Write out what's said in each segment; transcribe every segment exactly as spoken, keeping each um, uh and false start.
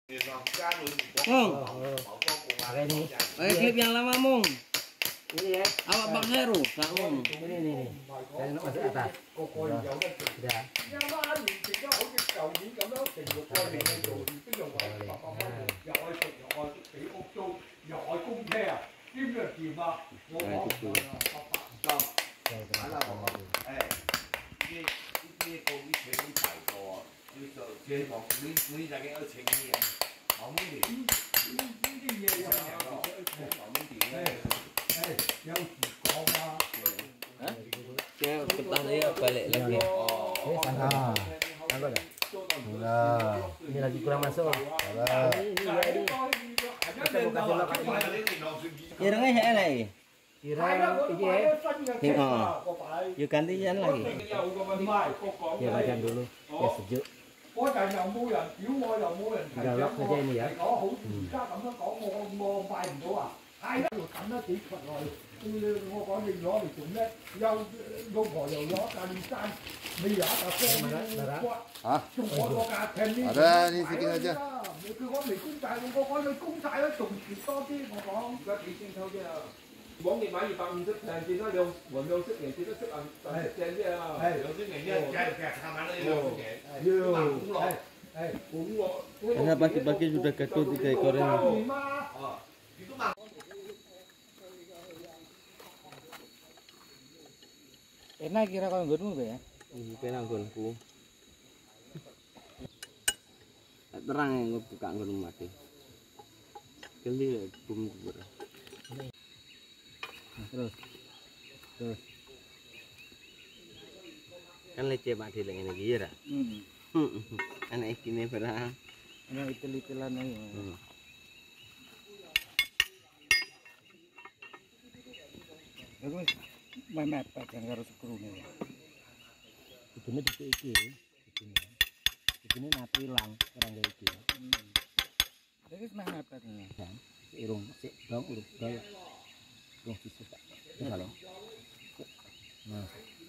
Mung. Pakai klip yang lama, Mung. Ini ya. Awak Bang Heru, Kak Mung. Ini nih nih. Saya nak masuk atas. Sudah. Ya, petah dia balik lagi. Eh, sana. Nampak tak? Nah, ini lagi kurang masuk. Sabar. Irungnya saya lagi. Kira ini ya. Tengok. Yuk gantian lagi. Ya bagian dulu. Ya sejuk. Tinggal lock saja ini ya. Hmm. Hả? Ada nih sedikit aja. 往年買二百五十平，見到兩黃兩色型，見到色銀色正啲啊！係兩色型一計計下晚呢兩色型，要五落，係五落。 Karena pagi-pagi sudah gaduh tiga ekor ini. Oh, itu mah. Enak kira kalau nggonmu ya? Ini kena nggonku. Terang yang gue buka nggonmu mati. Kali bum kubur. Terus. Terus. Kan leceh mak di lagi lagi ya. Hmm. Anak ini berang. Anak itil-itilan aja. Hmm. Aku main mepet yang harus skru nih. Begini di iki. Begini. Begini nanti hilang orang kayak iki. Jadi main mepet ini. Kan. Irung sik dong urut dol. Rung sisih tak. Halo. Nah.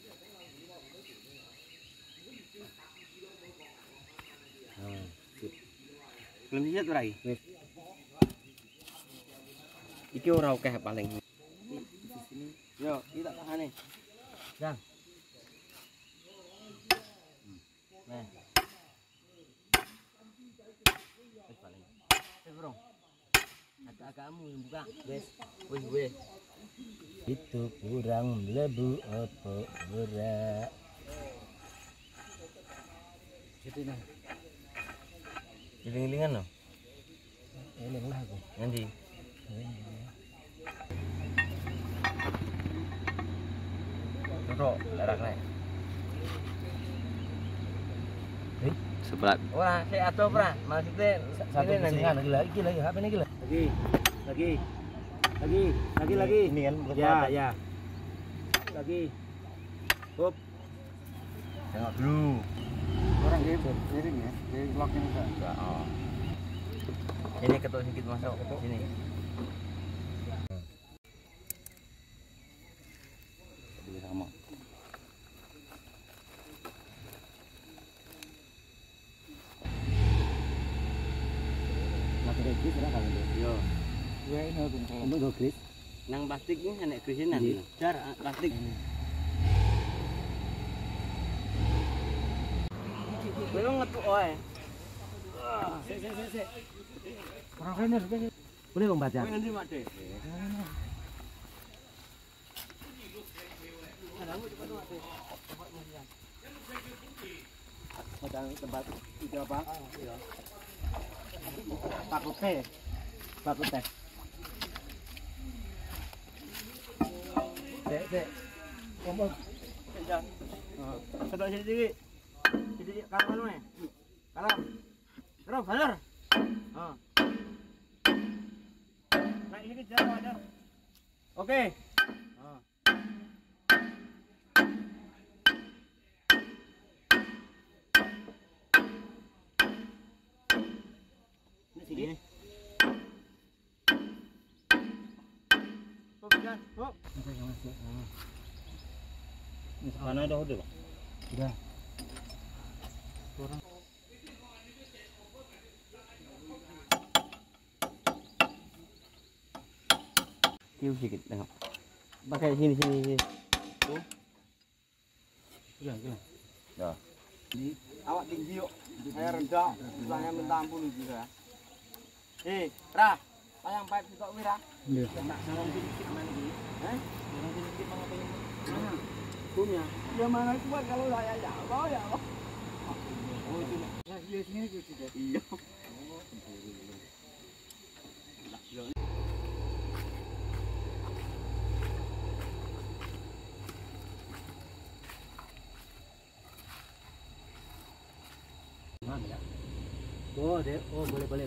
Nah, sip. Belum siap tuh lagi. Wis. Iki ora akeh paling. Yo, kita tahan nih. Jang. Nah. Wis paling. Eh, Bro. Agak-agakmu yang buka. Wis. Wis, wis. Itu kurang lebu apa ora. Jadi nah. Giling-gilingan loh. Eling lah aku. Nanti. Duduk, darah naik. Eh, seberat. Wah, saya atau pra, maksudnya satu ini nanti. lagi lagi lagi apa ini lagi lagi lagi lagi lagi lagi Ini kan ya ya lagi hop tengok dulu. Orang gitu, miring ya, di locknya enggak. Oh. Ini ketuk sedikit masuk sini. Jadi sama. masih lagi sudah kan itu Yo. ya ini untuk untuk gris Nang plastik ini enak grisin nanti. Jar plastik. Belum ngetuk oe. sik sik sik sik orang trainer boleh membaca Nanti mak deh. sedang tempat tiga pak takut teh takut teh sik sik ngomong Jar. Sedot sedikit. Sedikit karam anu eh. Karam. Karam bener. Heeh. Naik sedikit jar ada. Oke. Heeh. Ini sini. Oh, jar. Oh. Ini mana dah udah, Bang? Sudah. Kurang. Tiu sedikit tengok. Pakai sini sini sini. Tuh. Sudah, sudah. Dah. Ini awak tinggi yuk. Saya rendah. Susahnya minta ampun juga. Eh, Ra. Sayang pipe juga Wira. Nggih. Nak sarung sedikit mana iki? Eh? Sarung sedikit mana pengen. Mana? Kumnya. Ya mana kuat kalau saya ya Allah ya Allah. Oh, itu. Ya, ya sini itu sudah. Iya. Mana ya? Oh, deh. Oh, boleh boleh.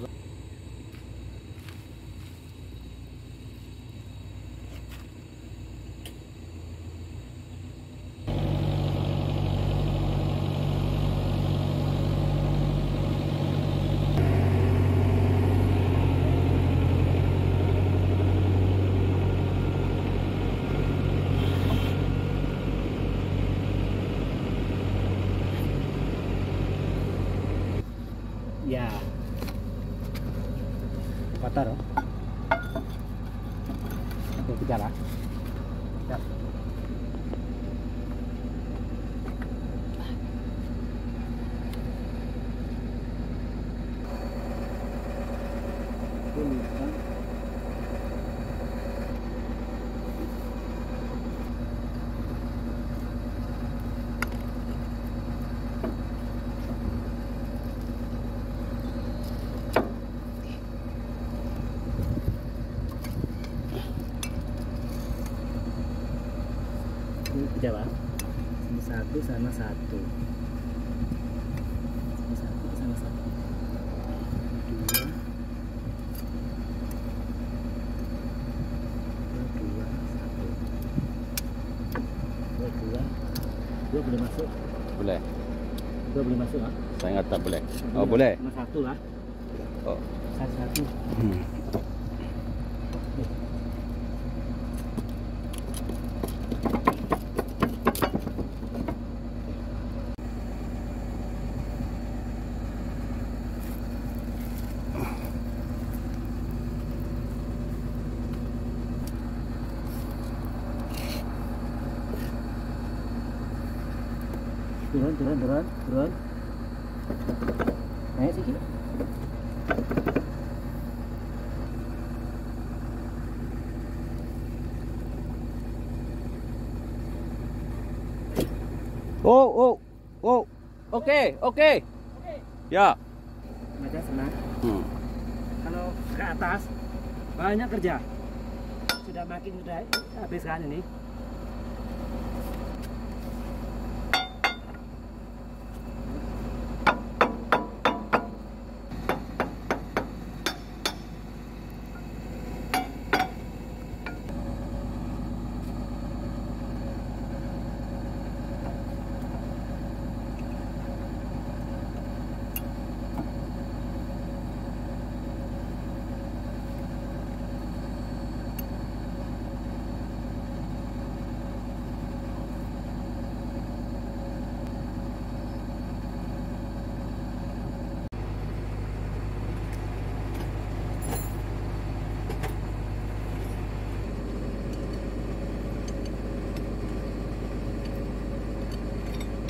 Ya. Kotor. Oke, kita lah. Ya. Ini tiga bang, ini satu sama satu, ini satu sama satu, ini dua, dua, dua, satu, dua, dua, dua boleh masuk, Boleh. dua boleh masuk lah, Saya nggak tak boleh. Oh, boleh. Cuma satu lah, Oh. satu satu. Hmm. Turun, turun, turun, turun. Naik sikit. Oh, oh, oh. Oke, oke. Ya. Macam senang. Hmm. Kalau ke atas banyak kerja. Sudah makin sudah habis kan ini.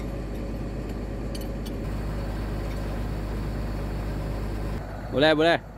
Boleh, boleh.